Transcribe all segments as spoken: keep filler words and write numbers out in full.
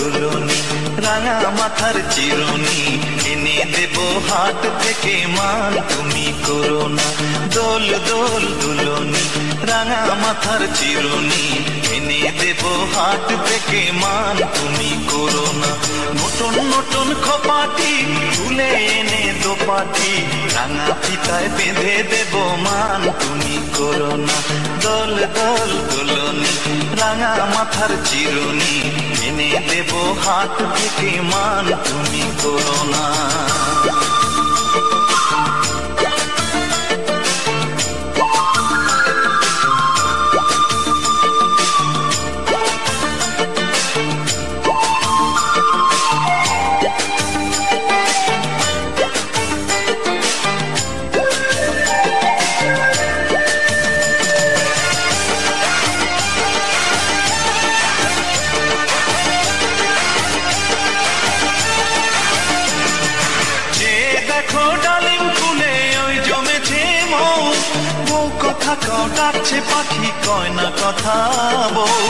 দুলনি রাঙা মাথার চিরুনি এনে দেব হাট থেকে মান তুমি করো না। দোল দোল দুলনি রাঙা মাথার চিরুনি এনে দেব হাট থেকে মান তুমি করো না। নতুন নতুন খোপাটি তুলে এনে দোপাটি রাঙা ফিতায় বেঁধে দেব মান তুমি করো না। দোল দোল দুলনি রাঙা মাথার চিরুনি এনে দেব হাট থেকে মান তুমি করো না। ডাকছে পাখি কয় না কথা বউ,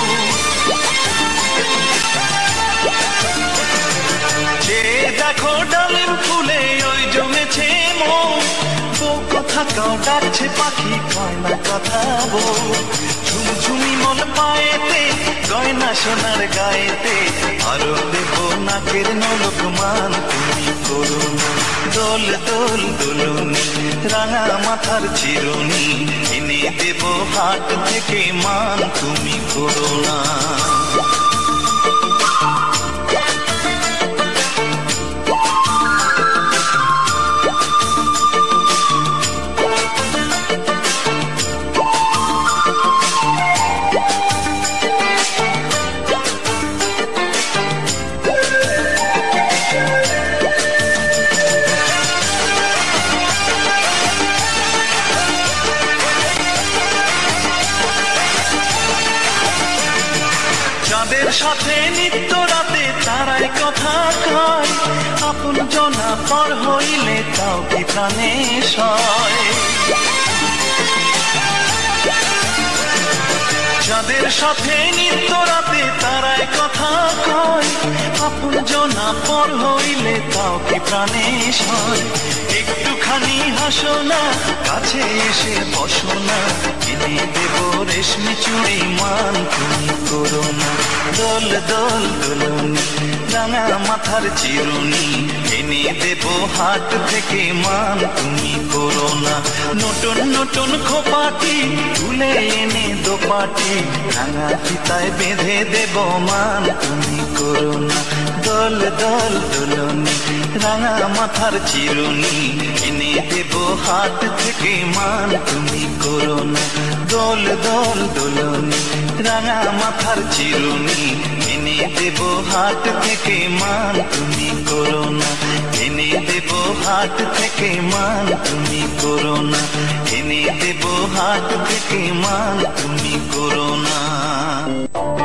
যে দেখো ডালিম ফুলে ওই জমেছে মৌ। বউ কথা কাও ডাকছে পাখি কয় না কথা বউ। ঝুমঝুমি মন পায়েতে গয়না সোনার গায়েতে আরো দেব নাকের নলক মান তুমি করো না। দোল দোল দুলনি রাঙা মাথার চিরুনি এনে দেব হাট থেকে মান তুমি করো না। চাঁদের সাথে নিত্য রাতে তারাই কথা কয়, আপন জনা পর হইলে তাও কি প্রাণে সয়। চাঁদের সাথে নিত্য রাতে তারাই কথা কয়, আপন জনা পর হইলে তাও কি প্রাণে সয়। একটুখানি হাসো না কাছে এসে বসো না, এনে দেব রেশমি চুড়ি মান তুমি করো না। দোল দোল দুলনি রাঙা মাথার চিরুনি এনে দেব হাট থেকে মান তুমি করো না। নতুন নতুন খোপাটি তুলে এনে দোপাটি রাঙা ফিতায় বেঁধে দেব মান তুমি করো না। দোল দোল দুলনি রাঙা মাথার চিরুনি এনে দেব হাট থেকে মান তুমি করো না। দোল দোল দুলনি রাঙা মাথার চিরুনি এনে দেব হাট থেকে মান তুমি করো না। এনে দেব হাট থেকে মান তুমি করো না। এনে দেব হাট থেকে মান তুমি করো না।